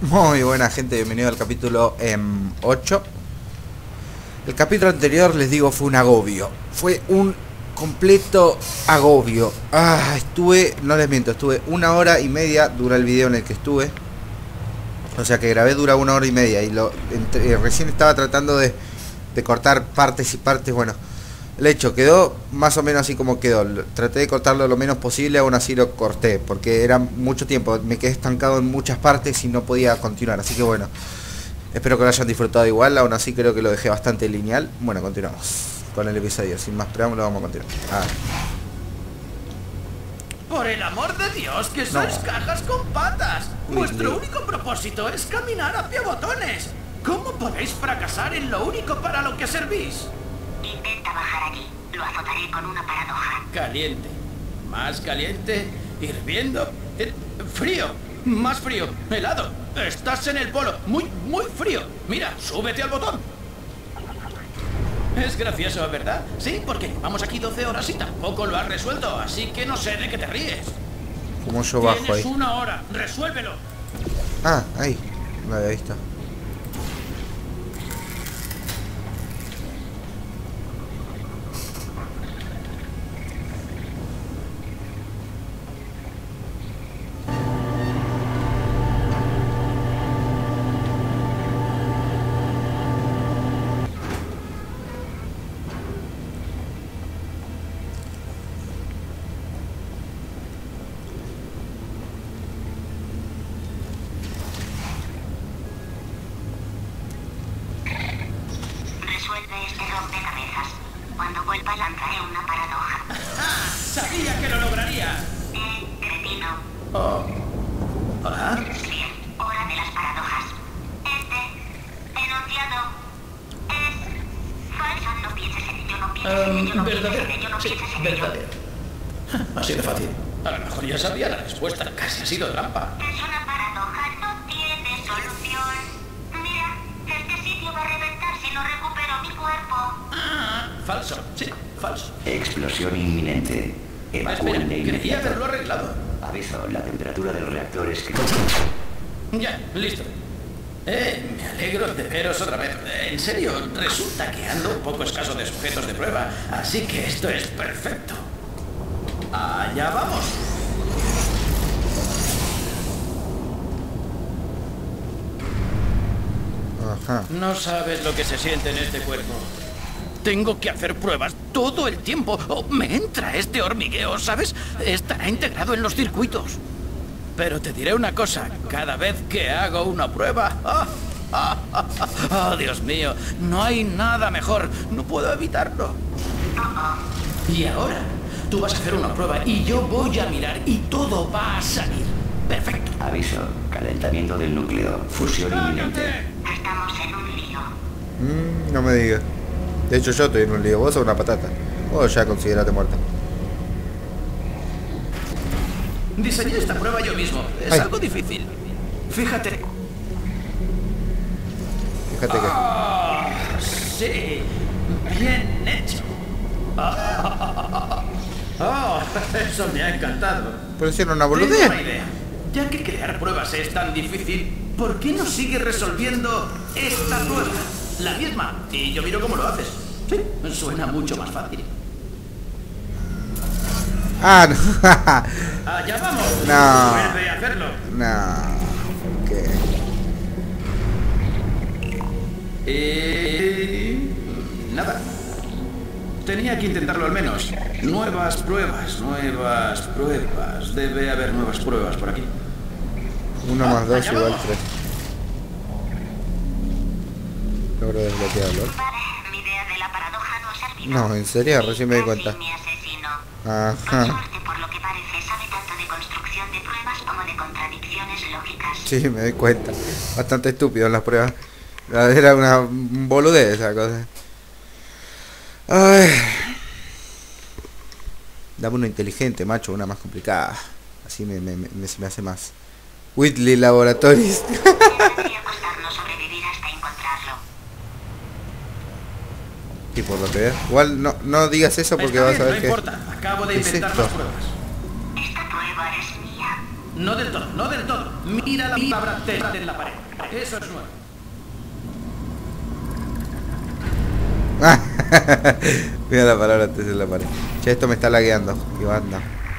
Muy buena gente, bienvenido al capítulo 8. El capítulo anterior, les digo, fue un agobio. Fue un completo agobio. No les miento, estuve 1 hora y media, dura el video en el que estuve. O sea que grabé dura 1 hora y media y recién estaba tratando de cortar partes y partes. Bueno, el hecho quedó más o menos así como quedó. Traté de cortarlo lo menos posible, aún así lo corté, porque era mucho tiempo. Me quedé estancado en muchas partes y no podía continuar. Así que bueno, espero que lo hayan disfrutado igual. Aún así creo que lo dejé bastante lineal. Bueno, continuamos con el episodio. Sin más preámbulo, vamos a continuar. Por el amor de Dios, que sois cajas con patas. Vuestro único propósito es caminar hacia botones. ¿Cómo podéis fracasar en lo único para lo que servís? Intenta bajar allí. Lo azotaré con una paradoja. Caliente. Más caliente. Hirviendo. Frío. Más frío. Helado. Estás en el polo. Muy frío. Mira, súbete al botón. Es gracioso, ¿verdad? Sí, porque llevamos aquí 12 horas y tampoco lo has resuelto, así que no sé de qué te ríes. Como yo bajo ahí. Tienes 1 hora. Resuélvelo. Ahí. No había visto. Resuelve este rompecabezas. Cuando vuelva lanzaré una paradoja. Sabía que lo lograría. Cretino. ¿Hola? Bien, hora de las paradojas. Este enunciado es falso. No pienses en ello, no pienses en ello, no pienses en ello, no Sí, pienses en ello. verdadero. Así de fácil. A lo mejor ya sabía la respuesta. Casi ha sido trampa. Es una paradoja, no tiene solución. Mira, este sitio va a reventar si no recupero mi cuerpo. Falso. Sí, falso. Explosión inminente. Espera, Evacúen de creía inmediato. haberlo arreglado. Aviso, la temperatura del reactor es que... Ya, listo. Me alegro de veros otra vez. En serio, resulta que ando un poco escaso de sujetos de prueba, así que esto es perfecto. Allá vamos. Ajá. No sabes lo que se siente en este cuerpo. Tengo que hacer pruebas todo el tiempo. Me entra este hormigueo, ¿sabes? Estará integrado en los circuitos. Pero te diré una cosa, cada vez que hago una prueba... ¡Oh, Dios mío! No hay nada mejor. No puedo evitarlo. Y ahora, tú vas a hacer una prueba y yo voy a mirar y todo va a salir. Perfecto. Aviso, calentamiento del núcleo. Fusión inminente. Estamos en un lío. No me digas. De hecho yo estoy en un lío. Vos sos una patata. Vos ya considerate muerta. Diseñé esta prueba yo mismo. Es algo difícil. Fíjate. Fíjate que... Sí. Bien hecho. Eso me ha encantado. Pero hicieron una Tengo boludez. una idea. Ya que crear pruebas es tan difícil, ¿por qué no sigues resolviendo esta prueba? La misma. Y yo miro cómo lo haces. Sí, suena mucho más fácil. No. Allá vamos. No. Vuelve a hacerlo. No. ¿Qué? Nada. Tenía que intentarlo al menos. Nuevas pruebas. Debe haber nuevas pruebas por aquí. 1 más 2 allá igual vamos. 3. Logro desbloquearlo. Vale, mi idea de la paradoja no ha servido. No, en serio, recién me di cuenta. Mi asesino. Por Ajá. suerte, por lo que parece, sabe tanto de construcción de pruebas como de contradicciones lógicas. Sí, me doy cuenta. Bastante estúpido en las pruebas. Era una boludez esa cosa. Ay. Dame una inteligente, macho, una más complicada. Así se me hace más. Whitley Laboratories. Debería costarnos sobrevivir hasta encontrarlo. Y por lo que veo. Igual no digas eso porque Está vas bien, a ver no que... importa. Acabo de ¿Qué es inventar esto? las pruebas. Esta prueba es mía. No del todo, no del todo. Mira la palabra T en la pared. Eso es nuevo. Mira la palabra antes en la pared. Che, esto me está lagueando. Y anda.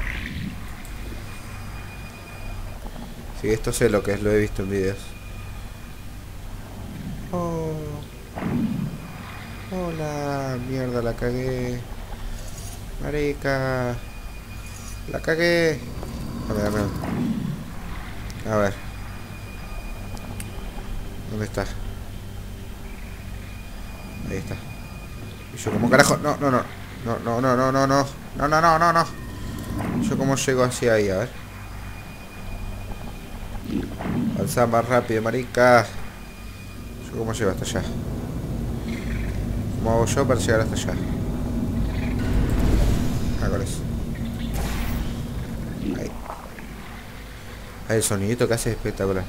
Sí, esto sé lo que es, lo he visto en videos. Oh. Hola, mierda, la cagué. Marica. La cagué. Dame. A ver. ¿Dónde está? Ahí está. Y yo como carajo. No. Yo como llego hacia ahí, a ver. Avanza más rápido, marica. Yo como llego hasta allá. ¿Cómo hago yo para llegar hasta allá? Con eso. Ahí. Ahí el sonidito que hace es espectacular.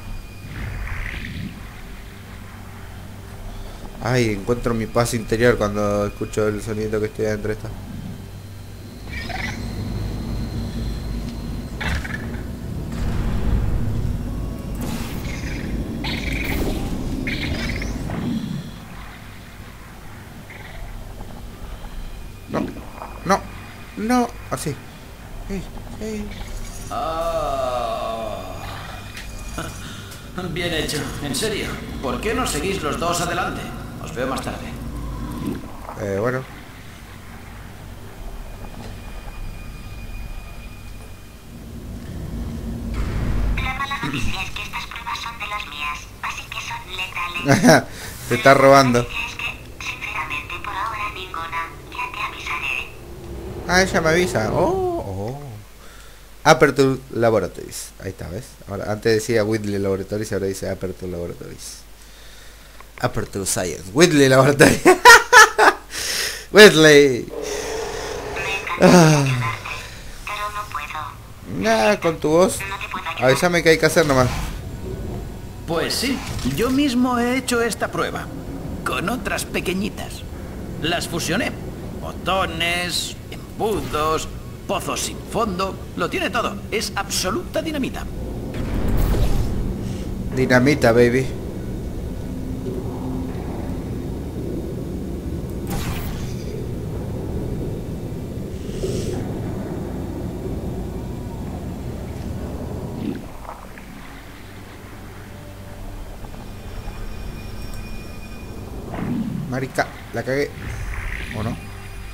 Ay, encuentro mi paz interior cuando escucho el sonidito que estoy adentro de esta. No, así. Hey. Oh. Bien hecho, en serio. ¿Por qué no seguís los dos adelante? Os veo más tarde. Bueno. La mala noticia es que estas pruebas son de las mías, así que son letales. Te está robando. Es que, sinceramente, por ahora ninguna. Ya te avisaré. Ah, ella me avisa. Aperture Laboratories. Ahí está, ¿ves? Ahora, antes decía Whitley Laboratories, ahora dice Aperture Laboratories. Aperture Science. Whitley Laboratories. Whitley. Me encantaría ayudarte, pero no puedo. Nada, con tu voz. No te puedo ayudar. Avísame qué hay que hacer nomás. Pues sí, yo mismo he hecho esta prueba. Con otras pequeñitas. Las fusioné. Botones, embudos, pozos sin fondo. Lo tiene todo. Es absoluta dinamita. Dinamita, baby. Marica, la cagué. ¿O no?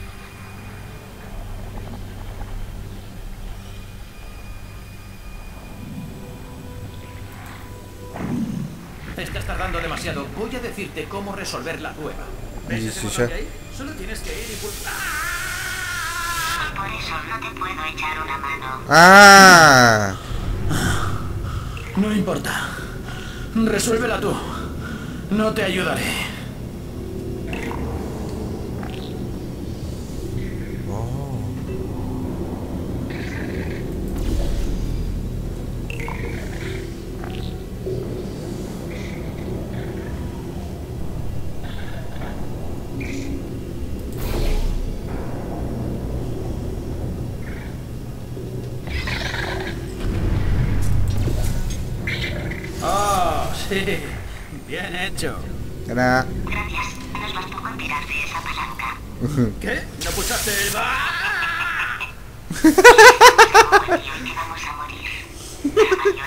Estás tardando demasiado. Voy a decirte cómo resolver la prueba. ¿Ves Sí, ese sí, botón ya. de ahí? Solo tienes que ir y pulsar. Y por eso no te puedo echar una mano. ¡Ah! No importa. Resuélvela tú. No te ayudaré. Oh, sí. Bien hecho. De nada. Gracias. Nos bastó con tirar de esa palanca. ¿Qué? ¿No pulsaste el... Y hoy te vamos a morir. Pero valió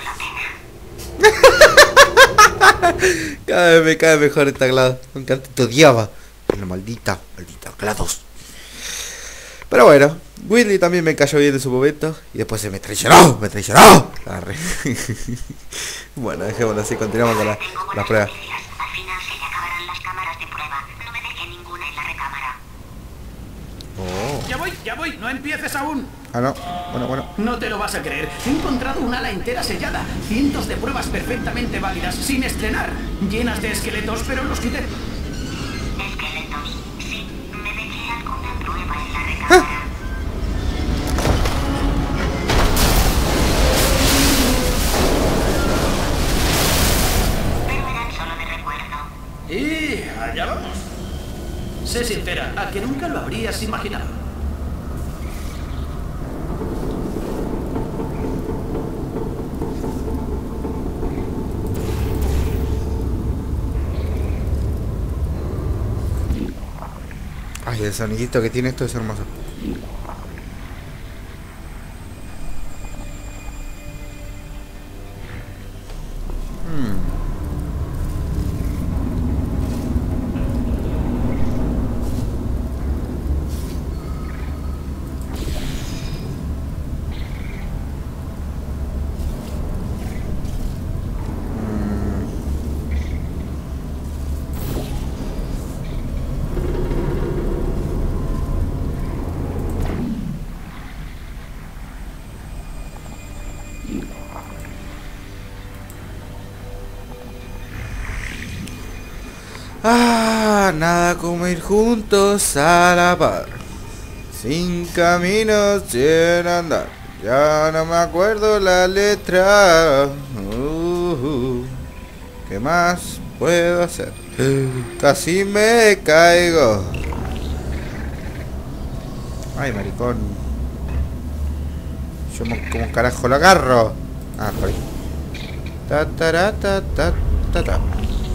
la pena. Cada vez me cae mejor esta GLaDOS. Nunca antes te odiaba. Pero maldita GLaDOS. Pero bueno, Whitley también me cayó bien en su momento. Y después se me traicionó. Arre. Bueno, dejémoslo así, continuamos con Tengo la buenas prueba. noticias. Al final se le acabarán las cámaras de prueba. No me dejé ninguna en la recámara. Oh. Ya voy, no empieces aún. Ah, no. Bueno. No te lo vas a creer. He encontrado un ala entera sellada. Cientos de pruebas perfectamente válidas, sin estrenar. Llenas de esqueletos, pero los quité. Esqueletos. Sí, me dejé alguna prueba en la recámara. Pero eran solo de recuerdo. Y allá vamos. Sé sincera, a que nunca lo habrías imaginado. El sonidito que tiene esto es hermoso. Nada como ir juntos a la par, sin caminos sin andar. Ya no me acuerdo la letra. ¿Qué más puedo hacer? Casi me caigo. Ay, maricón. Yo como carajo lo agarro. Ah, por ahí. Ta ta ta ta ta ta.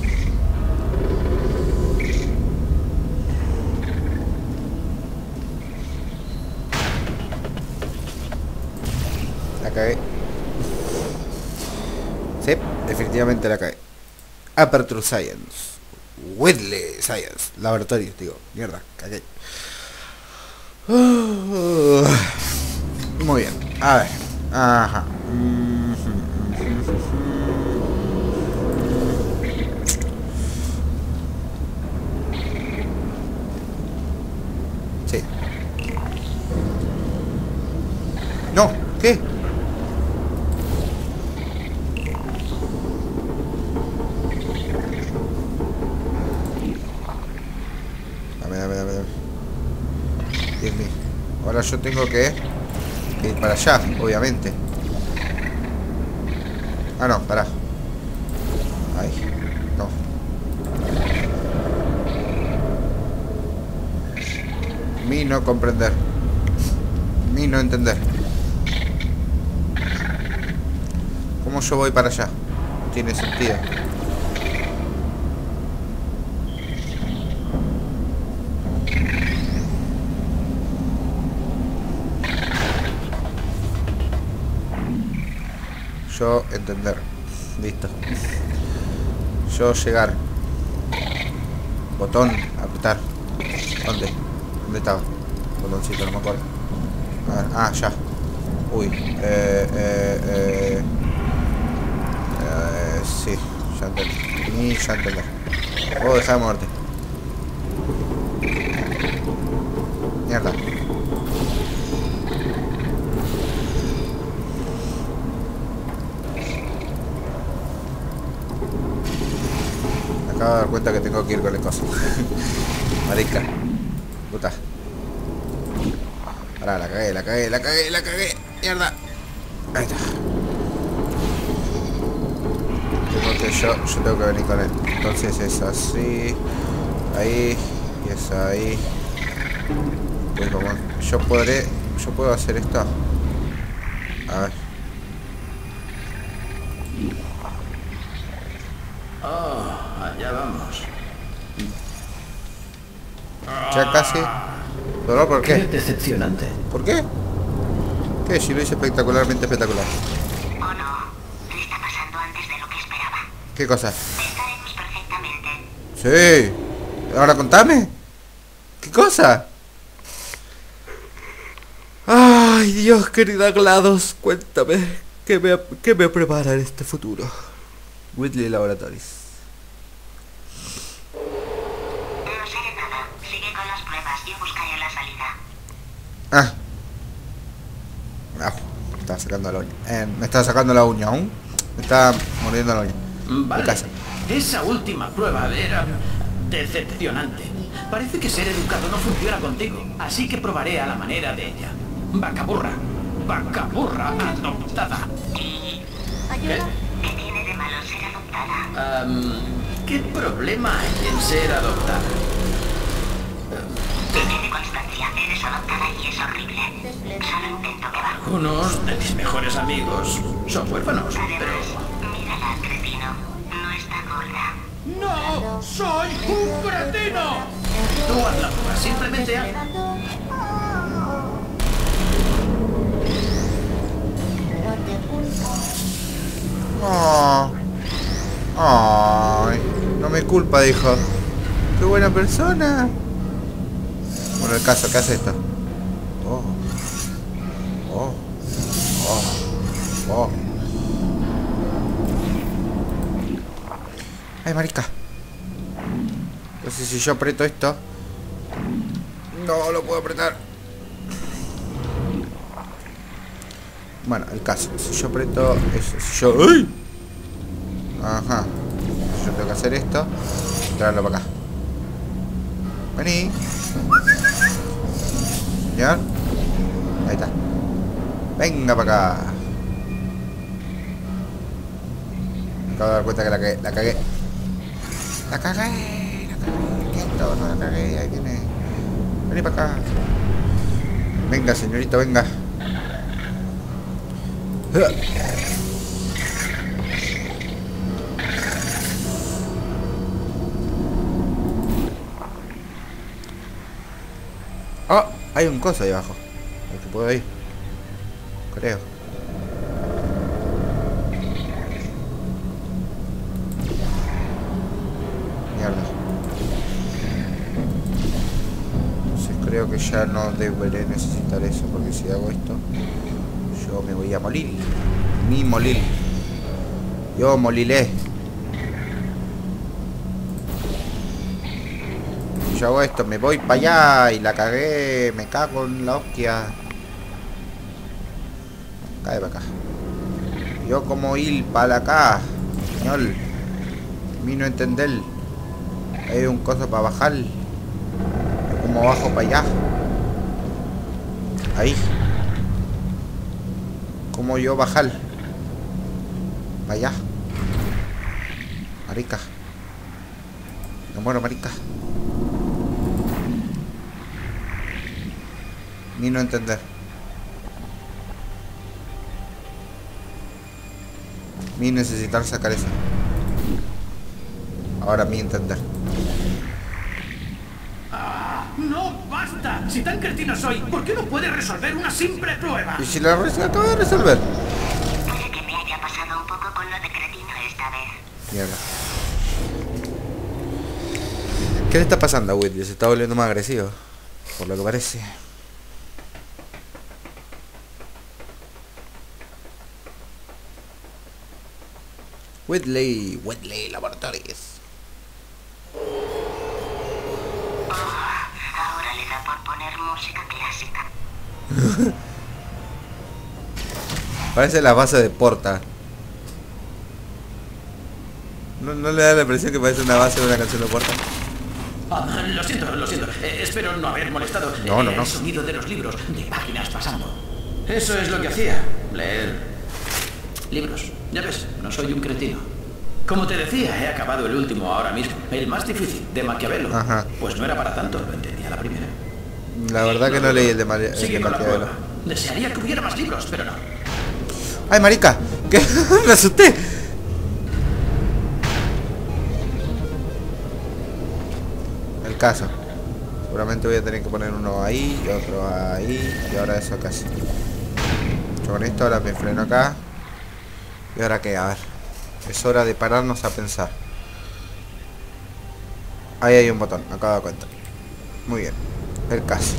La cagué. Sí, definitivamente la cagué. Aperture Science. Whitley Science. Laboratorio, digo. Mierda, cagué. Muy bien. A ver. Ajá. Sí. No, ¿qué? Dame. Dios mío. Ahora yo tengo que ir para allá, obviamente. Ah, no, pará. Ahí. No. Mi no comprender. Mi no entender. ¿Cómo yo voy para allá? No tiene sentido. Yo entender. Listo. Yo llegar. Botón, apretar. ¿Dónde? ¿Dónde estaba? Botoncito, no me acuerdo. A ver, ah, ya. Uy. Sí, ya entendí. Ni ya entender. Oh, deja de moverte. Mierda. Me acabo de dar cuenta que tengo que ir con el coso. Marica. Puta. Pará, la cagué. Mierda. Ahí está. Yo tengo que venir con él. Entonces es así. Ahí. Y es ahí. Pues como yo puedo hacer esto. A ver. Oh, allá vamos. Ya casi. ¿Dolor por Qué qué? decepcionante. ¿Por qué? ¿Qué? Si lo hice espectacularmente espectacular. ¿O no? Le está pasando antes de lo que esperaba. ¿Qué cosa? Estaremos perfectamente. Sí. Ahora contame. ¿Qué cosa? Ay, Dios, querida GLaDOS, cuéntame. ¿Qué me prepara en este futuro? Whitley Laboratories. No sé de nada. Sigue con las pruebas. Yo buscaré la salida. Ah. Me estaba sacando la uña. Me estaba sacando la uña aún. Me estaba mordiendo la uña. Vale. De casa. Esa última prueba era decepcionante. Parece que ser educado no funciona contigo, así que probaré a la manera de ella. Vacaburra adoptada. ¿Qué? ¿Qué tiene de malo ser adoptada? ¿Qué problema hay en ser adoptada? Tiene constancia. Eres adoptada y es horrible. Solo intento que va. Algunos de mis mejores amigos son huérfanos, pero... Además, mírala, cretino. No está gorda. ¡No! ¡Soy un cretino! Tú No haz la prueba, simplemente haz. Oh. Ay, no me culpa, dijo. Qué buena persona. Bueno, el caso, ¿qué hace esto? Oh. Oh. Oh. Oh. Ay, marica. Entonces si yo aprieto esto. No lo puedo apretar. Bueno, el caso. Si yo aprieto eso. Si yo. ¡Ay! Ajá. Yo tengo que hacer esto. Traerlo para acá. Vení. Señor. Ahí está. Venga para acá. Me acabo de dar cuenta que la cagué. La cagué. La cagué. La cagué. Quieto, no la cagué. Ahí viene. Vení para acá. Venga, señorito, venga. Oh, hay un coso ahí abajo. Al que puedo ir. Creo. Mierda. Entonces creo que ya no deberé necesitar eso, porque si hago esto, yo me voy a morir. Ni morir. Yo moliré. Yo hago esto, me voy para allá y la cagué, me cago en la hostia. Cae para acá. Yo como ir para acá, señor. A mí no entender. Hay un coso para bajar. Yo como bajo para allá. Ahí. Como yo bajar. Para allá. Marica. Me muero, marica. Ni no entender. Ni necesitar sacar eso. Ahora mi entender. ¡No, basta! Si tan cretino soy, ¿por qué no puedes resolver una simple prueba? ¿Y si la acabo de resolver? Puede que me haya pasado un poco con lo de cretino esta vez. Mierda. ¿Qué le está pasando a Whitley? Se está volviendo más agresivo. Por lo que parece. Whitley Laboratories. Ahora le da por poner música clásica. Parece la base de Porta. ¿No le da la impresión que parece una base de una canción de Porta? Lo siento, lo siento. Espero no haber molestado. No. El sonido de los libros, de páginas pasando. Eso es lo que hacía. Leer libros. Ya ves, no soy un cretino. Como te decía, he acabado el último ahora mismo. El más difícil, de Maquiavelo. Ajá. Pues no era para tanto, lo entendía la primera. La verdad que no leí el de Sigue con la Maquiavelo. prueba. Desearía que hubiera más libros, pero no. ¡Ay, marica! ¿Qué? ¡Me asusté! El caso. Seguramente voy a tener que poner uno ahí y otro ahí. Y ahora eso casi. Yo con esto ahora me freno acá. ¿Y ahora qué? A ver. Es hora de pararnos a pensar. Ahí hay un botón, me acabo de dar cuenta. Muy bien. El caso.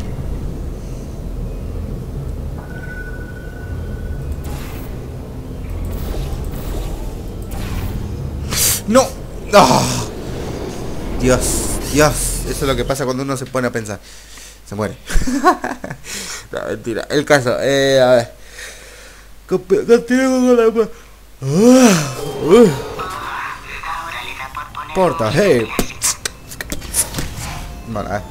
¡No! ¡Oh! Dios. Eso es lo que pasa cuando uno se pone a pensar. Se muere. No, mentira. El caso, a ver. Continuemos con la... Ahora le da por poner Porta, hey. Bueno, a ver.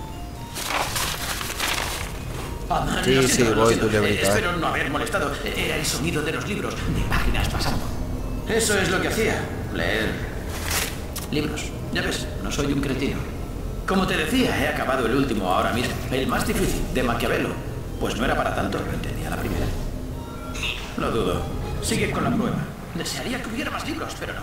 Sí, Lo sí, siento, lo voy siento. tu librito, Espero no haber molestado. Era el sonido de los libros, de páginas pasando. Eso es lo que hacía. Leer libros. Ya ves, no soy un cretino. Como te decía, he acabado el último ahora mismo. El más difícil, de Maquiavelo. Pues no era para tanto, lo entendía la primera. Lo dudo. Sigue con la prueba. Desearía que hubiera más libros, pero no.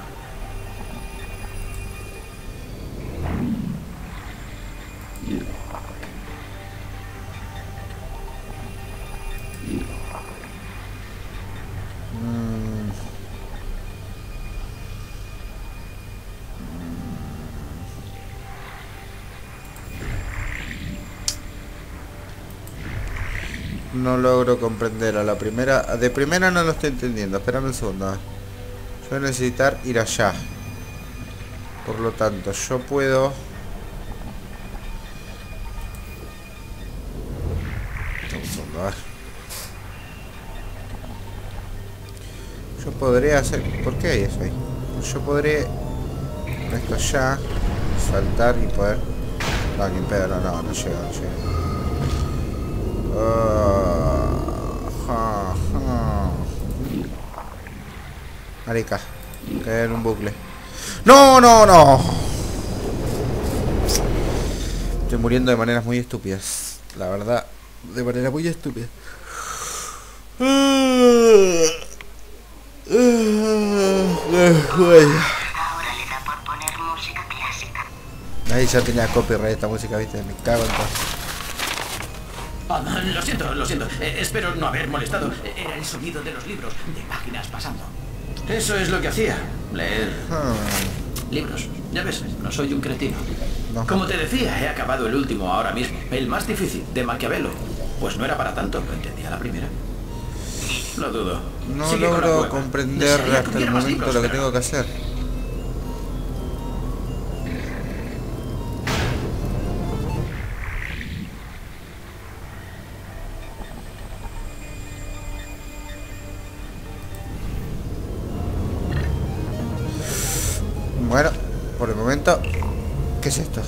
No logro comprender a la primera. De primera no lo estoy entendiendo. Espérame un segundo. A ver. Yo voy a necesitar ir allá. Por lo tanto, yo puedo... Un segundo, a ver. Yo podré hacer... ¿Por qué hay eso ahí? Yo podré... Con esto allá. Saltar y poder... No, ni en pedo, no llega, no llega. Marica, caer en un bucle. ¡No, no, no! Estoy muriendo de maneras muy estúpidas. La verdad, de manera muy estúpida. Ahora le da por poner música clásica. Ahí ya tenía copyright esta música, viste, me cago en todo. Lo siento, lo siento. Espero no haber molestado. Era el sonido de los libros, de páginas pasando. Eso es lo que hacía, leer libros. Ya ves, no soy un cretino. No. Como te decía, he acabado el último ahora mismo, el más difícil, de Maquiavelo. Pues no era para tanto, lo entendí a la primera. Lo dudo. No Sigue con la logro cueva. comprender Desearía hasta el tuviera más momento libros, lo que pero- tengo que hacer. Bueno, por el momento, ¿qué es esto?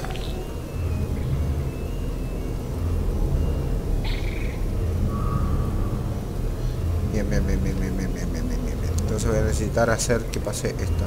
Bien, bien, bien, bien, bien, bien, bien, bien, bien, bien. Entonces voy a necesitar hacer que pase esto.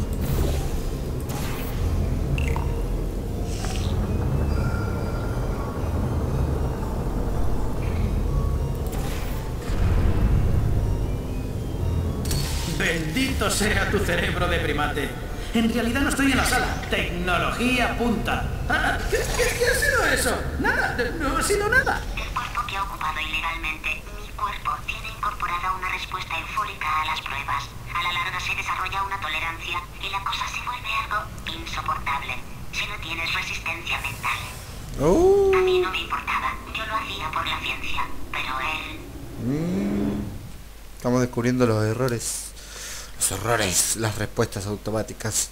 Bendito sea tu cerebro de primate. En realidad no estoy en la sala. Tecnología punta. ¿Qué ha sido eso? Nada, no ha sido nada. El cuerpo que ha ocupado ilegalmente mi cuerpo tiene incorporada una respuesta eufórica a las pruebas. A la larga se desarrolla una tolerancia y la cosa se vuelve algo insoportable si no tienes resistencia mental. A mí no me importaba, yo lo hacía por la ciencia, pero él... Estamos descubriendo los errores. Los errores, las respuestas automáticas.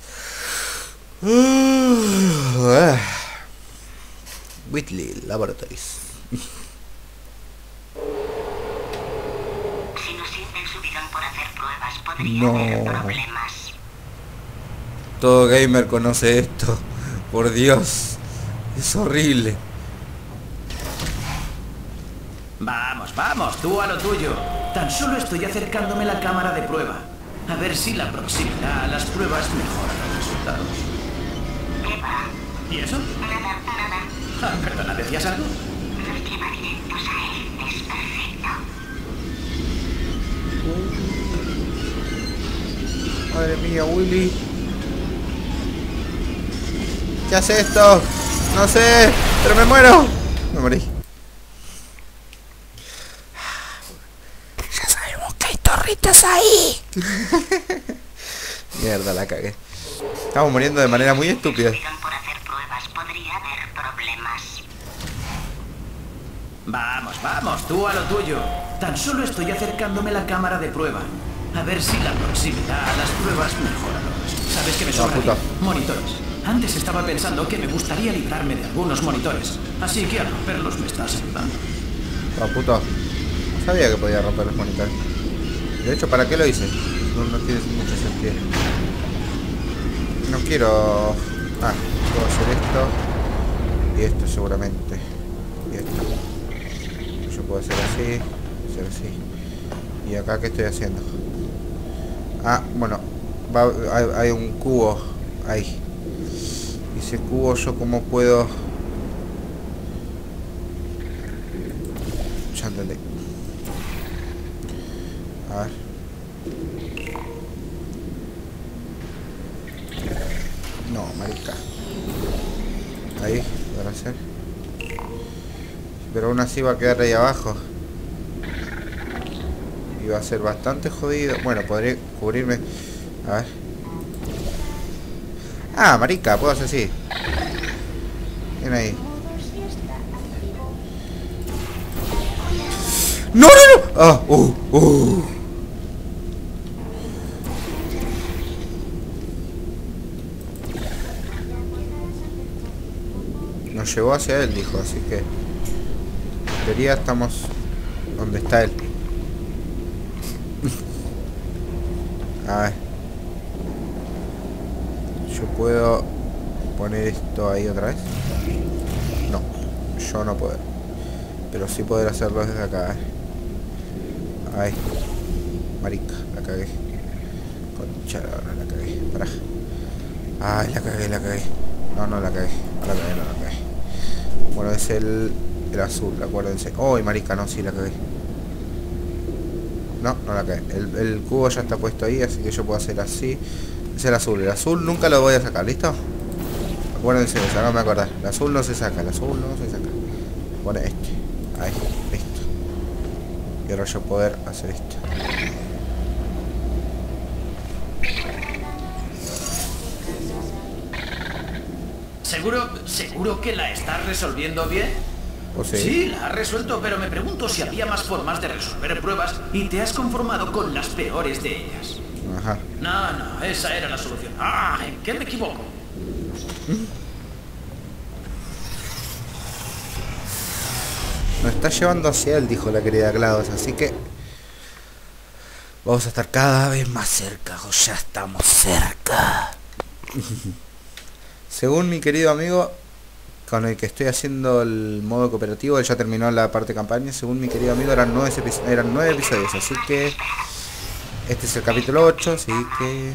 Whitley Laboratories. Si nos sienten subidón por hacer pruebas, podría No. haber problemas. Todo gamer conoce esto. Por Dios. Es horrible. Vamos, vamos, tú a lo tuyo. Tan solo estoy acercándome la cámara de prueba. A ver si la proximidad a las pruebas mejora los resultados. ¿Qué va? ¿Y eso? Nada, nada. Ah, perdona, ¿decías algo? Nos lleva directos a él. Es perfecto. Madre mía, Willy. ¿Qué hace esto? No sé, pero me muero. Me morí. Ya sabemos que hay torritas ahí. Mierda, la cagué. Estamos muriendo de manera muy estúpida. Subidón por hacer pruebas, podría haber problemas. Vamos, vamos, tú a lo tuyo. Tan solo estoy acercándome la cámara de prueba. A ver si la proximidad a las pruebas mejora los resultados. ¿Sabes qué me sobra puta. aquí? Monitores. Antes estaba pensando que me gustaría librarme de algunos monitores. Así que al romperlos me estás ayudando. Ah, puto. No sabía que podía romper los monitores. De hecho, ¿para qué lo hice? No tiene mucho sentido. No quiero... Ah, puedo hacer esto. Y esto seguramente. Y esto. Yo puedo hacer así. Hacer así. Y acá, ¿qué estoy haciendo? Ah, bueno. Hay un cubo ahí. Y ese cubo yo cómo puedo... Ya entendí. A ver. No, marica. Ahí, para hacer. Pero aún así va a quedar ahí abajo. Y va a ser bastante jodido. Bueno, podría cubrirme. A ver. Ah, marica, puedo hacer así. Ven ahí. ¡No, no, no! ¡Ah! Nos llevó hacia él, dijo, así que... En teoría estamos... donde está él. A ver. Yo puedo... poner esto ahí otra vez. No, yo no puedo. Pero sí poder hacerlo desde acá. Ahí. Marica, la cagué. Concha, no la cagué. Pará. Ay, la cagué. No, no la cagué. No la cagué. Bueno, es el azul, acuérdense. Oh, marica, no, sí la cagué. No, no la cagué. El cubo ya está puesto ahí, así que yo puedo hacer así. Es el azul. El azul nunca lo voy a sacar, ¿listo? Acuérdense de eso, no me acordar. El azul no se saca, el azul no se saca. Pone este. Ahí, listo. Y ahora yo poder hacer esto. ¿Seguro que la estás resolviendo bien? ¿O sí? Sí, la has resuelto, pero me pregunto si había más formas de resolver pruebas y te has conformado con las peores de ellas. Ajá. No, esa era la solución. Ah, ¿en qué me equivoco? Nos está llevando hacia él, dijo la querida GLaDOS, así que vamos a estar cada vez más cerca, o ya estamos cerca. Según mi querido amigo con el que estoy haciendo el modo cooperativo, él ya terminó la parte de campaña. Según mi querido amigo eran 9 episodios, así que este es el capítulo 8, así que...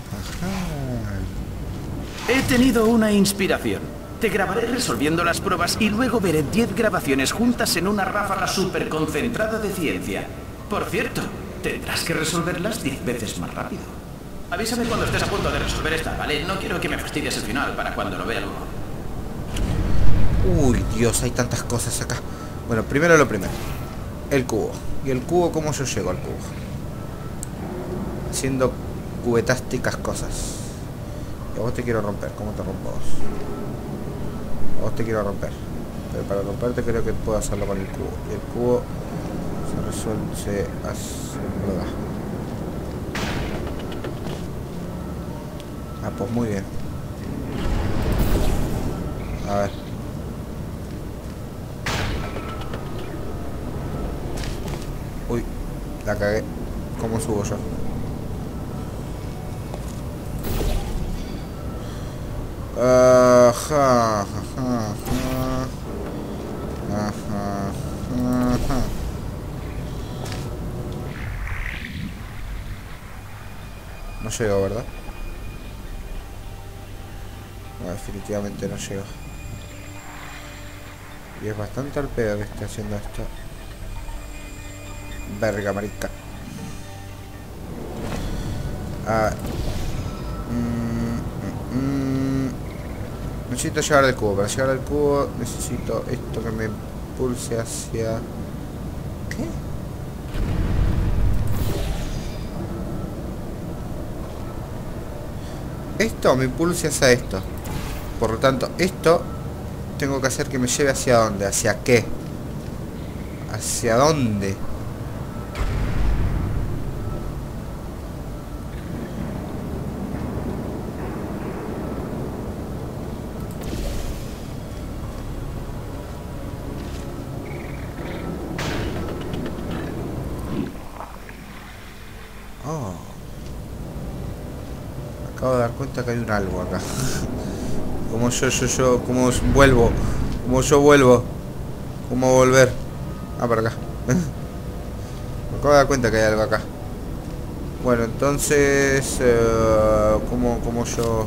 Ajá. He tenido una inspiración. Te grabaré resolviendo las pruebas y luego veré 10 grabaciones juntas en una ráfaga súper concentrada de ciencia. Por cierto, tendrás que resolverlas 10 veces más rápido. Avísame cuando estés a punto de resolver esta, ¿vale? No quiero que me fastidies el final para cuando lo vea luego. Uy, Dios, hay tantas cosas acá. Bueno, primero lo primero. El cubo. ¿Y el cubo cómo yo llego al cubo? Haciendo cubetásticas cosas. Y a vos te quiero romper. ¿Cómo te rompo vos? A vos te quiero romper. Pero para romperte creo que puedo hacerlo con el cubo. Y el cubo se resuelve, se hace... ¿verdad? Ah, pues muy bien. A ver. Uy, la cagué. ¿Cómo subo yo? Ajá. No llegó, ¿verdad? No, definitivamente no llegó. Y es bastante al pedo que esté haciendo esto. Verga, marica. Necesito llegar al cubo. Para llegar al cubo necesito esto que me impulse hacia... ¿Qué? Esto me impulse hacia esto. Por lo tanto, esto tengo que hacer que me lleve hacia dónde. ¿Hacia qué? ¿Hacia dónde? Oh. Me acabo de dar cuenta que hay un algo acá. Como como vuelvo. Como yo vuelvo. Como volver. Ah, para acá. Me acabo de dar cuenta que hay algo acá. Bueno, entonces... como yo...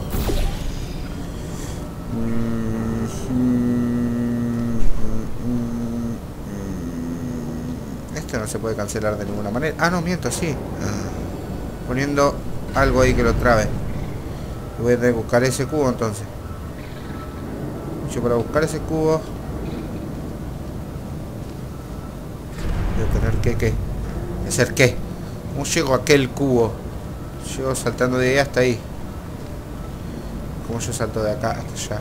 Esto no se puede cancelar de ninguna manera. Ah, no, miento, sí. Poniendo algo ahí que lo trabe. Voy a tener que buscar ese cubo entonces. Yo para buscar ese cubo voy a tener que hacer qué. ¿Cómo llego a aquel cubo? Llego saltando de ahí hasta ahí. ¿Cómo yo salto de acá hasta allá?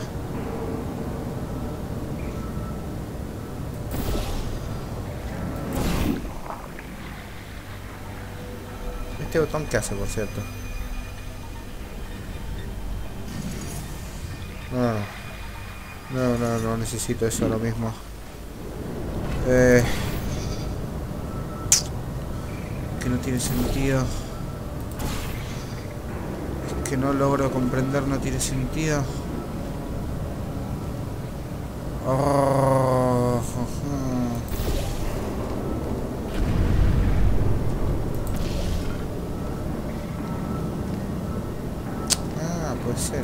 ¿Este botón qué hace, por cierto? No necesito eso ahora mismo. Que no tiene sentido. Es que no logro comprender, no tiene sentido. Oh, puede ser,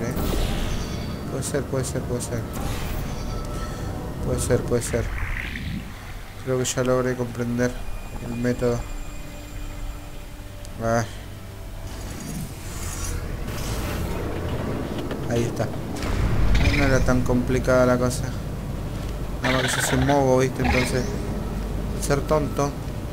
Puede ser. Creo que ya logré comprender el método. Ahí está. No era tan complicada la cosa. Nada más que yo soy mogo, ¿viste? Entonces, ser tonto.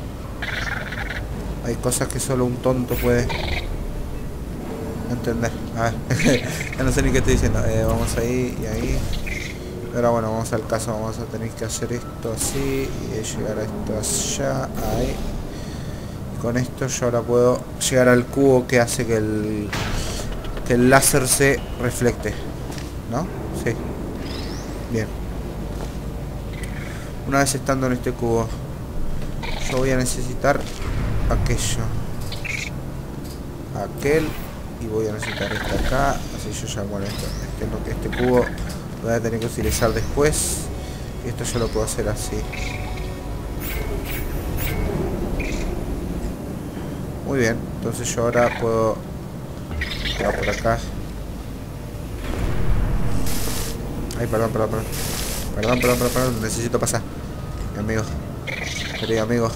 Hay cosas que solo un tonto puede entender. A ver, ya no sé ni qué estoy diciendo. Vamos ahí y ahí. Pero bueno, vamos al caso. Vamos a tener que hacer esto así y llegar a esto allá. Ahí. Y con esto yo ahora puedo llegar al cubo que hace que el láser se reflecte, ¿no? Sí. Bien. Una vez estando en este cubo, yo voy a necesitar aquello, aquel, y voy a necesitar este acá. Así yo ya, bueno, este cubo lo voy a tener que utilizar después. Y esto yo lo puedo hacer así. Muy bien, entonces yo ahora puedo tirar por acá. Ay, perdón, necesito pasar. Mi amigo, querido amigo.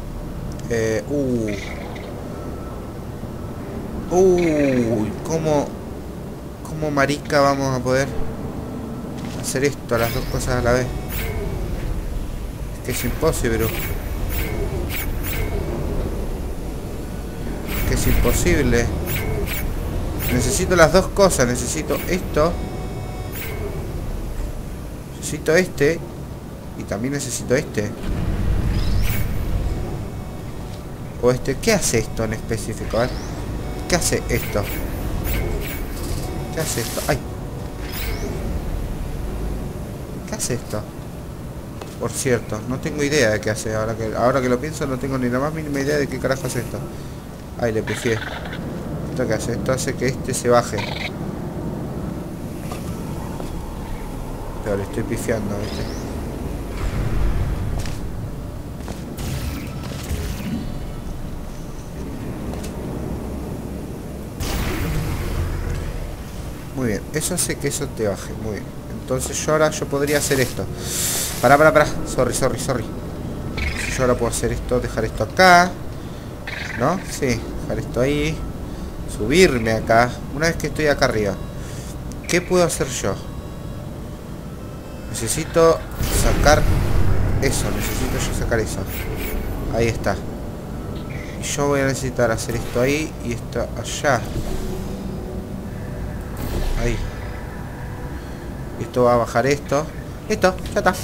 ¿Cómo marica vamos a poder hacer esto, las dos cosas a la vez? Es que es imposible, bro. Es que es imposible. Necesito las dos cosas, necesito esto. Necesito este. Y también necesito este. O este. ¿Qué hace esto en específico? A ver. ¿Qué hace esto? ¿Qué hace esto? ¡Ay! ¿Qué hace esto? Por cierto, no tengo idea de qué hace. Ahora que lo pienso, no tengo ni la más mínima idea de qué carajo hace esto. Ay, le pifié. ¿Esto qué hace? Esto hace que este se baje. Pero le estoy pifiando, ¿viste? Muy bien, eso hace que eso te baje. Muy bien. Entonces yo podría hacer esto. Pará. Sorry. Yo ahora puedo hacer esto, dejar esto acá. ¿No? Sí, dejar esto ahí. Subirme acá. Una vez que estoy acá arriba, ¿qué puedo hacer yo? Necesito sacar eso. Necesito yo sacar eso. Ahí está. Y yo voy a necesitar hacer esto ahí y esto allá. Ahí. Y esto va a bajar esto. Listo, ya está.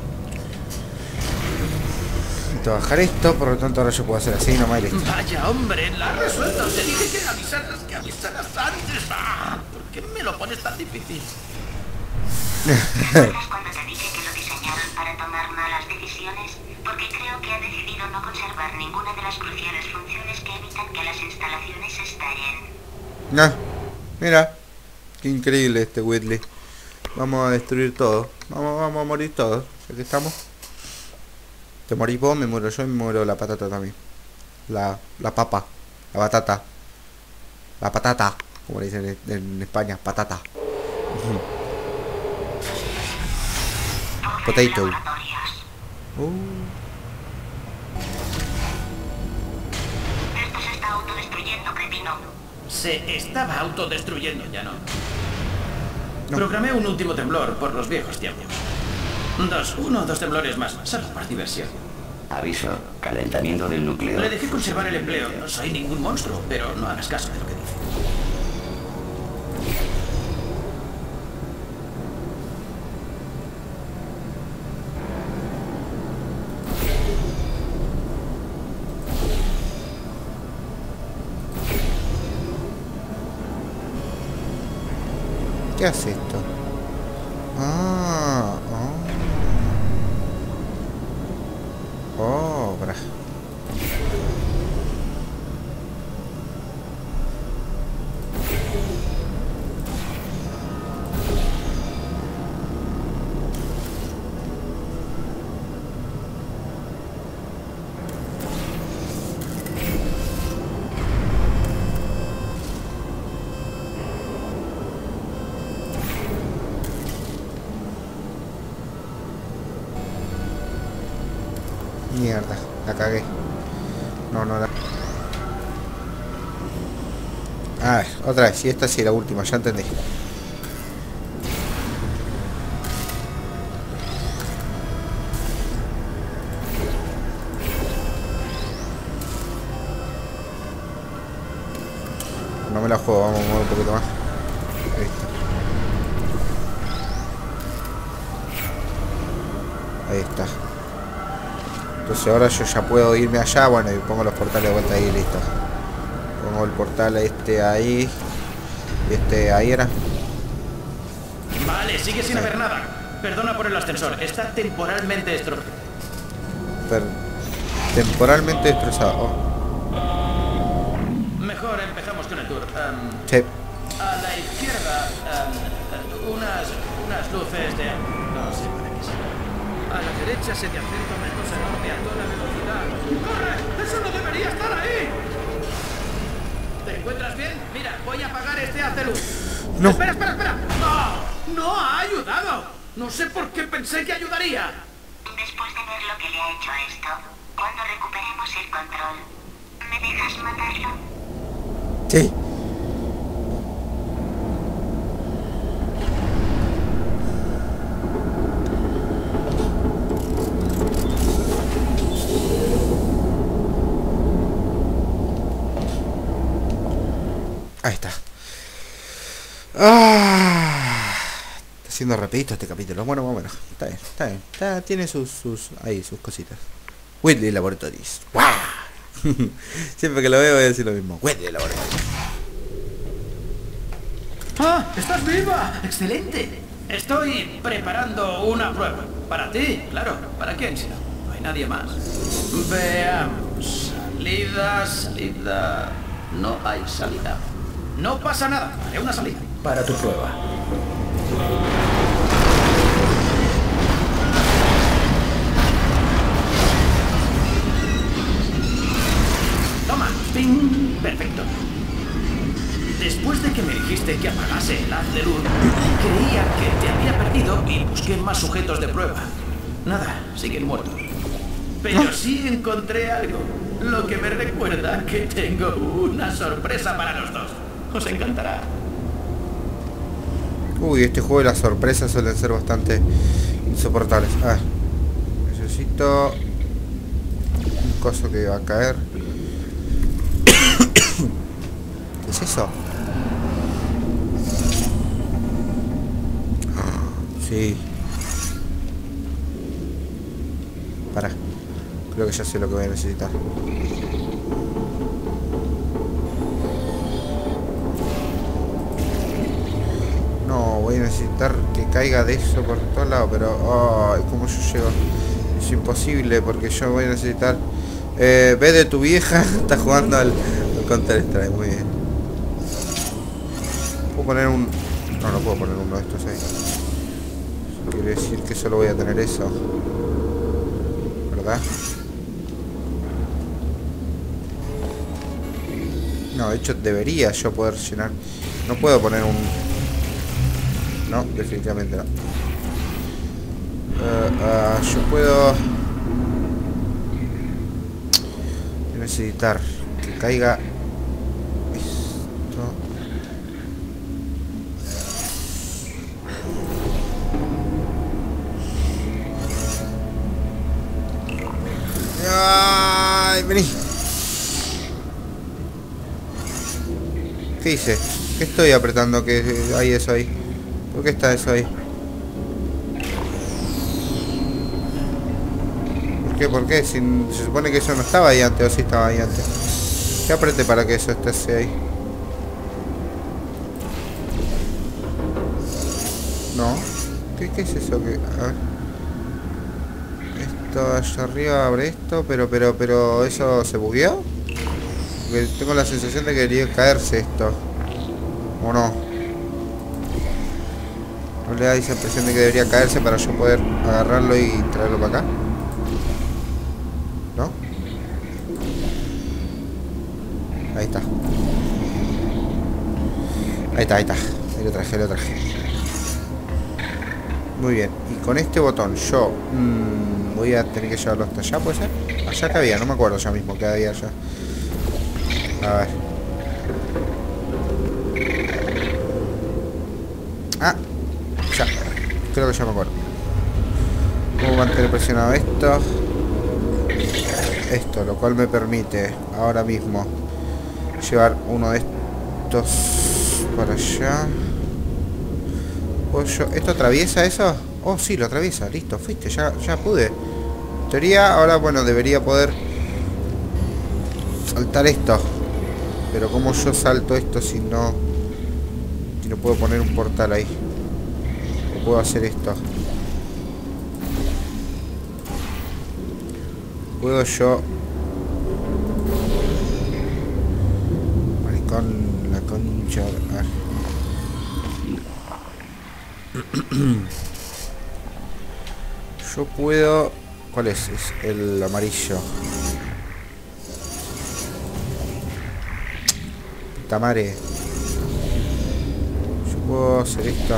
Necesito bajar esto, por lo tanto ahora yo puedo hacer así nomás y listo. Vaya hombre, la has resuelto. Te dije que avisaras antes. ¿Por qué me lo pones tan difícil? ¿Recuerdas cuando te dije que lo diseñaron para tomar malas decisiones? Porque creo que ha decidido no conservar ninguna de las cruciales funciones que evitan que las instalaciones estallen. No, mira. Qué increíble este Whitley. Vamos a destruir todo. Vamos a morir todos. Aquí estamos. Te morís vos, me muero yo y me muero la patata también. La papa. La batata. La patata. Como le dicen en España. Patata. Potato. Esto se está autodestruyendo, cretino. Se estaba autodestruyendo, ya no. No. Programé un último temblor por los viejos tiempos. Dos temblores más, solo por diversión. Aviso, calentamiento del núcleo. Le dejé conservar el empleo. No soy ningún monstruo, pero no hagas caso de lo que dice. ¿Qué hace esto? Ah, oh. Obra. Mierda, la cagué. No la... A ver, otra vez. Y esta sí, la última, ya entendí. No me la juego, vamos a mover un poquito más. Ahí está. Ahí está. Entonces ahora yo ya puedo irme allá, bueno, y pongo los portales de vuelta ahí y listo. Pongo el portal este ahí. Y este ahí era. Vale, sigue sin haber nada. Perdona por el ascensor, está temporalmente destrozado. Temporalmente destrozado. Oh. Mejor empezamos con el tour. Sí. A la izquierda, unas luces de... no sé para qué será. A la derecha se te acerca una cosa enorme a toda velocidad. ¡Corre! ¡Eso no debería estar ahí! ¿Te encuentras bien? Mira, voy a apagar este haz de luz. No. ¡Espera! ¡No! ¡No ha ayudado! No sé por qué pensé que ayudaría. Después de ver lo que le ha hecho a esto, cuando recuperemos el control, ¿me dejas matarlo? Sí. Ahí está. Está siendo rapidito este capítulo. Bueno. Está bien. Tiene sus cositas. Whitley Laboratories. ¡Wow! Siempre que lo veo voy a decir lo mismo. Whitley Laboratories. ¡Ah! ¡Estás viva! ¡Excelente! Estoy preparando una prueba. Para ti, claro. ¿Para quién? Si no hay nadie más. Veamos. Salida. No hay salida. No pasa nada. Haré una salida para tu prueba. Toma. ¡Ping! Perfecto. Después de que me dijiste que apagase el haz de luz, creía que te había perdido y busqué más sujetos de prueba. Nada, siguen muertos. Pero sí encontré algo, lo que me recuerda que tengo una sorpresa para los dos. Os encantará. Uy, este juego de las sorpresas suelen ser bastante insoportables. Necesito un coso que va a caer. ¿Qué es eso? Sí. Para. Creo que ya sé lo que voy a necesitar. No, voy a necesitar que caiga de eso por todos lados, pero... Ay, ¿cómo yo llego? Es imposible porque yo voy a necesitar... ve de tu vieja, está jugando al Counter Strike, muy bien. ¿Puedo poner un...? No puedo poner uno de estos ahí. Eso quiere decir que solo voy a tener eso. ¿Verdad? No, de hecho debería yo poder llenar. No puedo poner un... No, definitivamente no. Yo puedo necesitar que caiga esto. ¡Ay, vení! ¿Qué hice? ¿Qué estoy apretando? Que hay eso ahí. ¿Por qué está eso ahí? ¿Por qué? Si se supone que eso no estaba ahí antes, o sí estaba ahí antes. ¿Qué apreté para que eso esté ahí? No. ¿Qué es eso? Que, a ver. Esto allá arriba abre esto, pero ¿eso se bugueó? Porque tengo la sensación de que debería caerse esto. ¿O no? ¿No le da esa impresión de que debería caerse para yo poder agarrarlo y traerlo para acá? ¿No? Ahí está. Ahí está. Ahí lo traje. Muy bien. Y con este botón yo... voy a tener que llevarlo hasta allá, ¿puede ser? Allá que había, no me acuerdo ya mismo que había allá. A ver. Ah, ya. Creo que ya me acuerdo. Puedo mantener presionado esto. Esto, lo cual me permite ahora mismo llevar uno de estos para allá. ¿Esto atraviesa eso? Oh, sí, lo atraviesa. Listo, fuiste, ya pude. En teoría, ahora, bueno, debería poder saltar esto. Pero ¿cómo yo salto esto si no puedo poner un portal ahí? ¿O puedo hacer esto? ¿Puedo yo? Maricón, la concha. Yo puedo... ¿Cuál es? Es el amarillo. Tamare. Yo puedo hacer esto.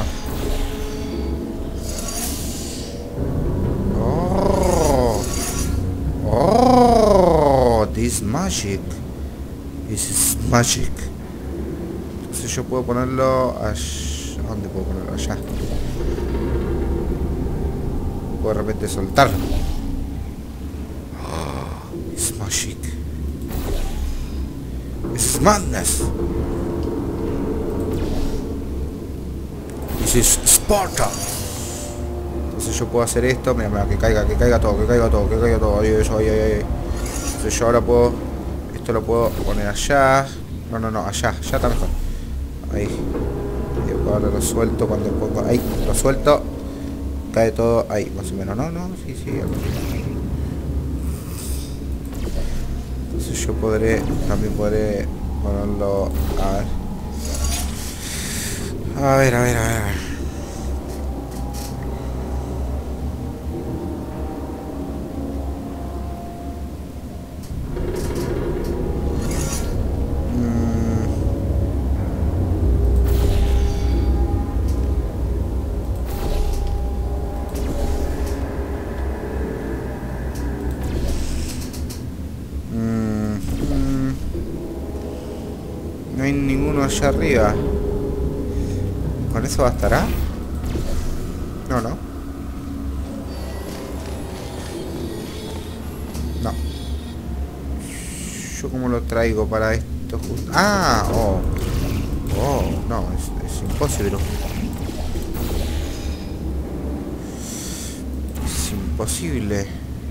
Oh, this magic. This is magic. Entonces yo puedo ponerlo allá. ¿Dónde puedo ponerlo? Allá. Puedo de repente soltarlo. Oh, it's magic. This is madness. This is Sparta. Entonces yo puedo hacer esto. Mira, que caiga todo. Ahí. Entonces yo ahora puedo... Esto lo puedo poner allá. No, allá está mejor. Ahí. Y ahora lo suelto cuando pongo... Ahí, lo suelto. Cae todo ahí, más o menos. No, sí. Entonces yo también podré ponerlo... A ver. No hay ninguno allá arriba. ¿Con eso bastará? No. No. ¿Yo cómo lo traigo para esto justo? ¡Ah! Oh, no, es imposible. Es imposible.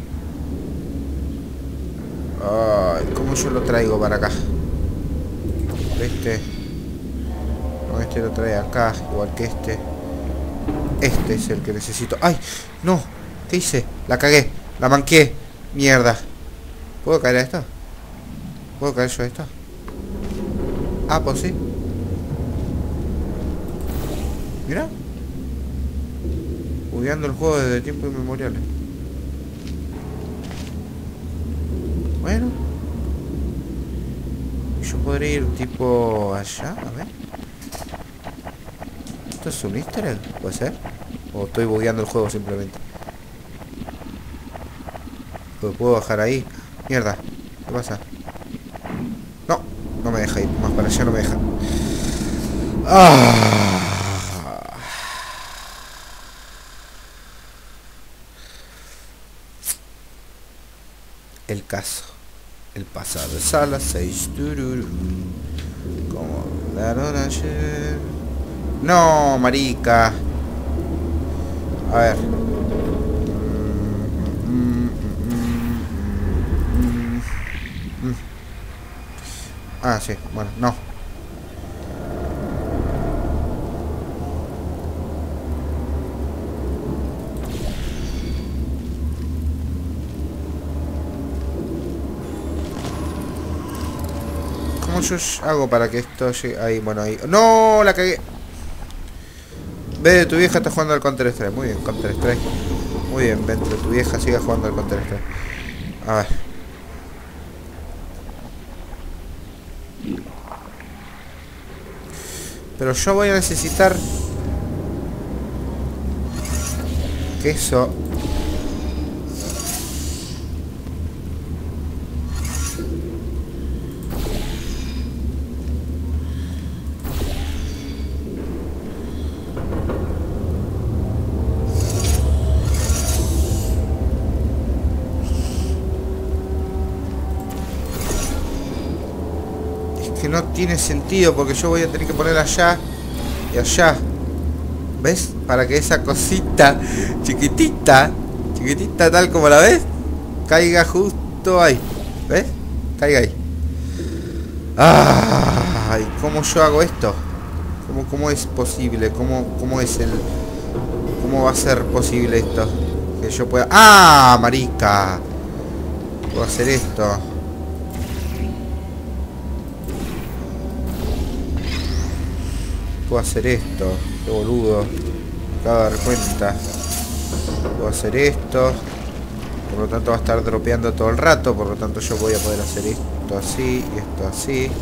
Ay, ¿cómo yo lo traigo para acá? No, este lo trae acá, igual que este. Este es el que necesito. ¡Ay! ¡No! ¿Qué hice? La cagué, la manqué. Mierda. ¿Puedo caer a esto? ¿Puedo caer yo a esto? Ah, pues sí. Mira. Bugueando el juego desde tiempos inmemoriales. Bueno. Yo podré ir tipo allá, a ver. ¿Esto es un easter egg? ¿Puede ser? ¿O estoy bugueando el juego simplemente? ¿Puedo bajar ahí? Mierda, ¿qué pasa? No me deja ir, más para allá no me deja. El caso. El pasado es a las 6. Como daron ayer. No, marica. A ver. Ah, sí, bueno, no. ¿Cómo yo hago para que esto llegue? Ahí, bueno, ahí. ¡No! La cagué. Ve, tu vieja está jugando al Counter-Strike. Muy bien, Counter-Strike. Muy bien, Ventre, tu vieja sigue jugando al Counter-Strike. A ver. Pero yo voy a necesitar queso. Que no tiene sentido porque yo voy a tener que poner allá y allá. ¿Ves? Para que esa cosita chiquitita, chiquitita tal como la ves, caiga justo ahí. ¿Ves? Caiga ahí. Ay, ¿cómo yo hago esto? ¿Cómo es posible? ¿Cómo es el... ¿Cómo va a ser posible esto? Que yo pueda... ¡Ah, marica! Puedo hacer esto. Puedo hacer esto. Qué boludo. Me acabo de dar cuenta. Puedo hacer esto. Por lo tanto va a estar dropeando todo el rato. Por lo tanto yo voy a poder hacer esto así y esto así.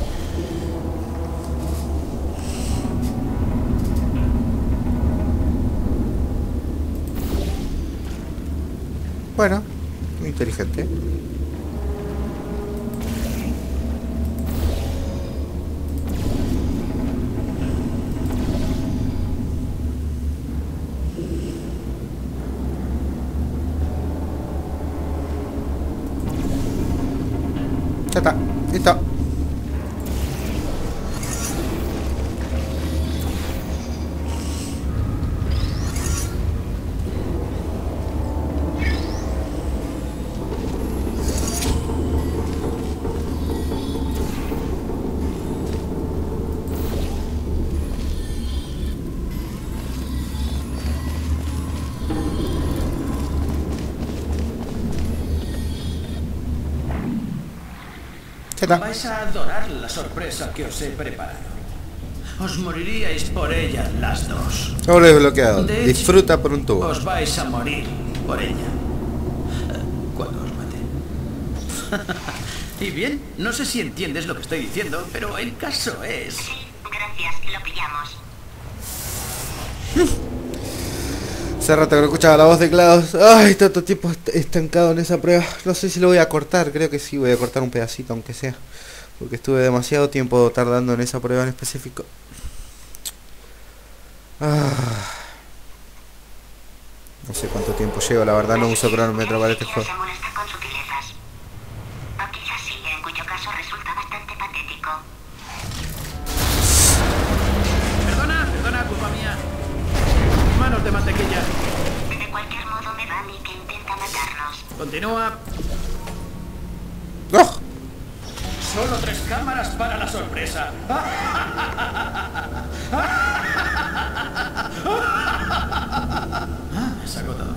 Bueno, muy inteligente. Ya está, listo. Vais a adorar la sorpresa que os he preparado. Os moriríais por ella las dos. Ahora desbloqueado. De hecho, disfruta por un tubo. Os vais a morir por ella. Cuando os mate. Y bien, no sé si entiendes lo que estoy diciendo, pero el caso es... Sí, gracias, lo pillamos. Hace rato que no escuchaba la voz de GLaDOS. Ay, tanto tiempo estancado en esa prueba. No sé si lo voy a cortar. Creo que sí, voy a cortar un pedacito, aunque sea. Porque estuve demasiado tiempo tardando en esa prueba en específico. No sé cuánto tiempo llevo, la verdad no uso cronómetro para este juego. Se molesta con sutilezas. O quizás sí, en cuyo caso resulta bastante patético. Perdona, culpa mía. Manos de mantequilla. De cualquier modo me va a mí que intenta matarnos. Continúa. ¡Oh! Solo 3 cámaras para la sorpresa. Es agotador.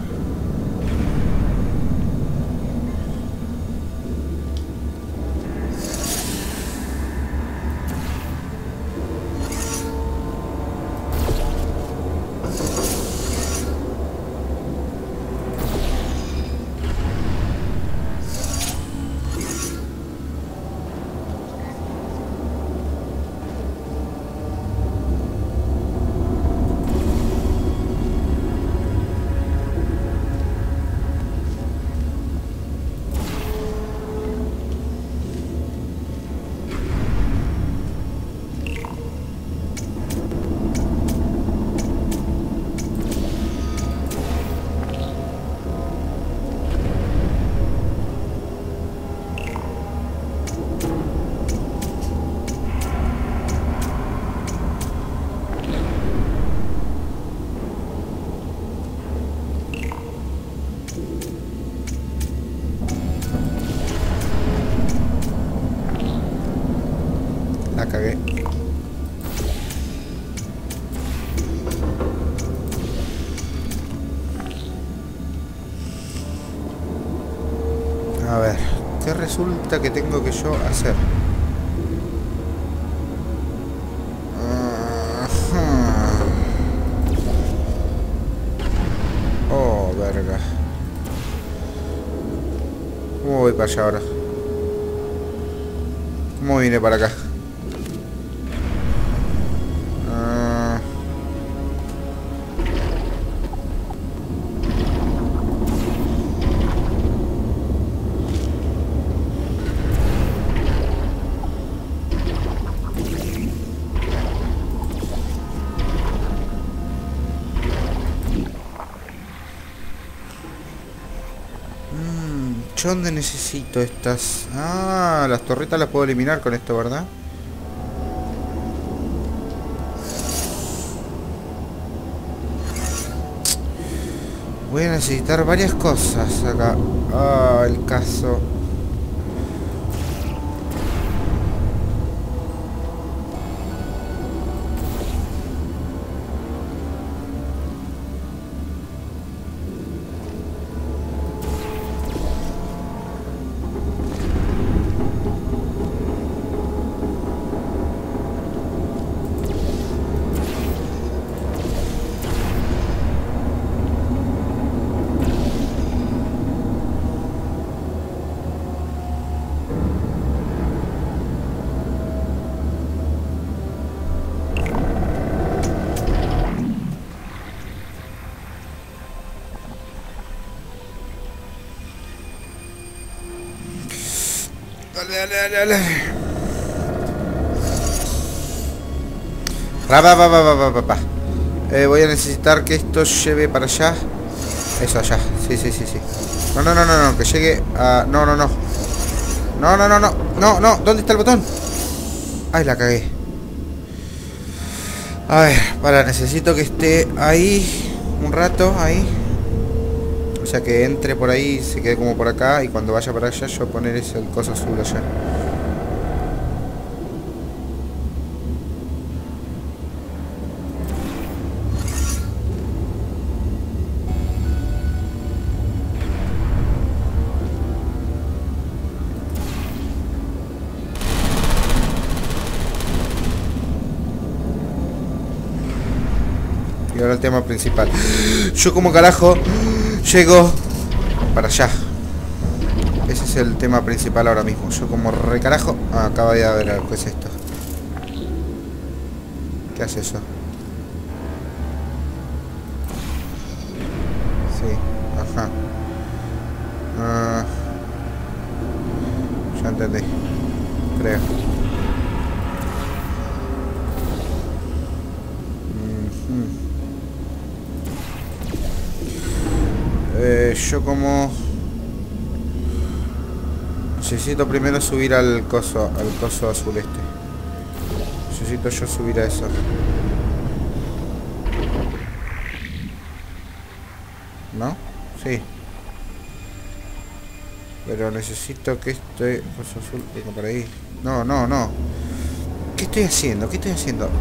La cagué. A ver, ¿qué resulta que tengo que yo hacer? verga. ¿Cómo voy para allá ahora? ¿Cómo vine para acá? ¿Yo dónde necesito estas? Ah, las torretas las puedo eliminar con esto, ¿verdad? Voy a necesitar varias cosas acá. Ah, el caso. Dale. Voy a necesitar que esto lleve para allá. Eso, allá. Sí. No, que llegue a... No. No. ¿Dónde está el botón? Ay, la cagué. A ver, necesito que esté ahí un rato, ahí. O sea, que entre por ahí, se quede como por acá. Y cuando vaya para allá, yo poner ese el coso azul allá. Y ahora el tema principal. Yo como carajo llego para allá. Ese es el tema principal ahora mismo. Yo como recarajo... Ah, acaba de haber algo. ¿Qué es esto? ¿Qué hace eso? Sí, ajá. Ya entendí. Creo. Yo como... Necesito primero subir al coso azul este. Necesito yo subir a eso. ¿No? Sí. Pero necesito que este coso azul venga por ahí. No. ¿Qué estoy haciendo? Estoy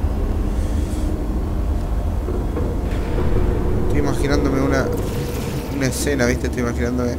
imaginándome una escena, ¿viste? Estoy imaginándome...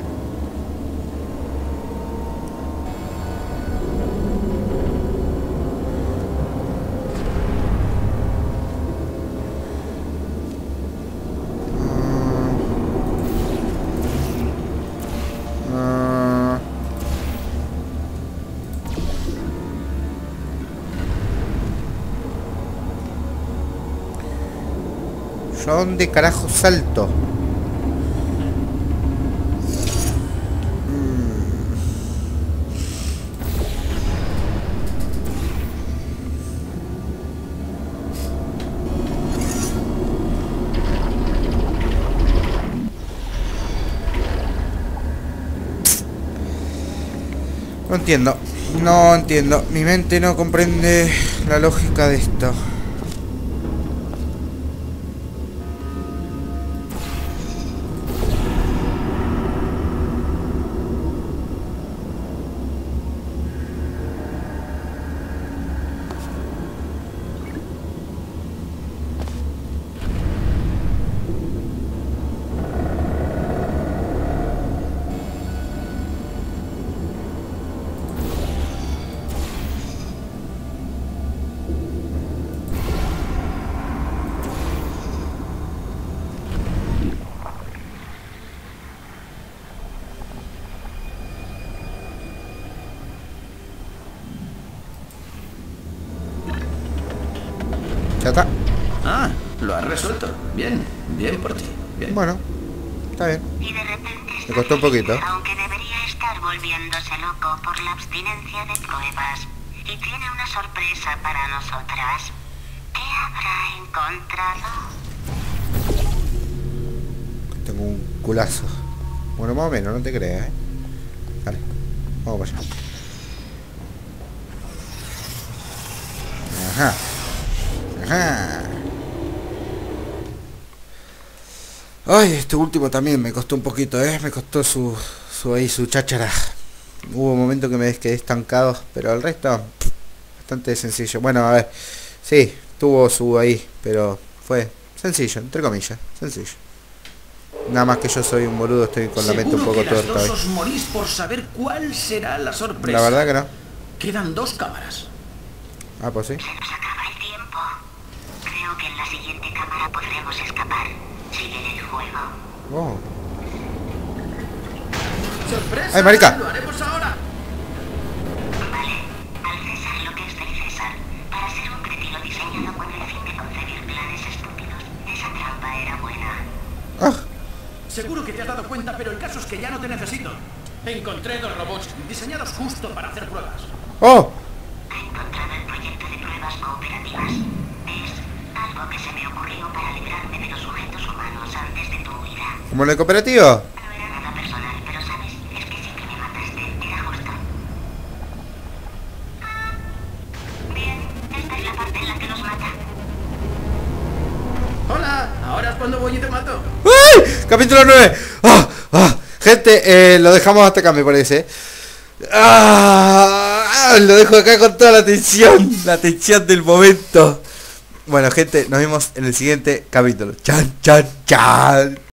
¿Yo a dónde carajo salto? No entiendo. Mi mente no comprende la lógica de esto. Ya está. Ah, lo has resuelto. Bien, bien por ti. Bien. Bueno, está bien. Y de repente Me costó un poquito. aunque debería estar volviéndose loco por la abstinencia de pruebas. Y tiene una sorpresa para nosotras. ¿Qué habrá encontrado? Tengo un culazo. Bueno, más o menos, no te creas, Dale, vamos para allá. Ajá. Ajá. Ay, este último también me costó un poquito, me costó su cháchara. Hubo momentos que me quedé estancado, pero el resto bastante sencillo. Bueno, a ver, sí, tuvo su ahí, pero fue sencillo, entre comillas, sencillo. Nada más que yo soy un boludo, estoy con la mente un poco tuerta hoy. Os morís por saber cuál será la sorpresa. La verdad que no. Quedan 2 cámaras. Ah, pues sí. Se nos acaba el tiempo. Creo que en la siguiente cámara podremos escapar. Sigue el juego. Oh. ¡Sorpresa! ¡Ay, marica! ¡Lo haremos ahora! Vale, al César lo que es del César. Para ser un cretino diseñado con el fin de concebir planes estúpidos, esa trampa era buena. Ah. Seguro que te has dado cuenta, pero el caso es que ya no te necesito. Encontré 2 robots diseñados justo para hacer pruebas. Oh. Ha encontrado el proyecto de pruebas cooperativas. Es algo que se me ocurrió para librarme de los sujetos humanos antes de tu huida. ¿Como en el cooperativo? No era nada personal, pero sabes, es que sí que me mataste. Era justo. Bien, esta es la parte en la que nos mata. ¡Hola! Ahora es cuando voy y te mato. ¡Ay! Capítulo 9. ¡Ah! ¡Ah! Gente, lo dejamos hasta acá, me parece. ¡Ah! Lo dejo acá con toda la tensión del momento. Bueno, gente, nos vemos en el siguiente capítulo. Chan, chan, chan.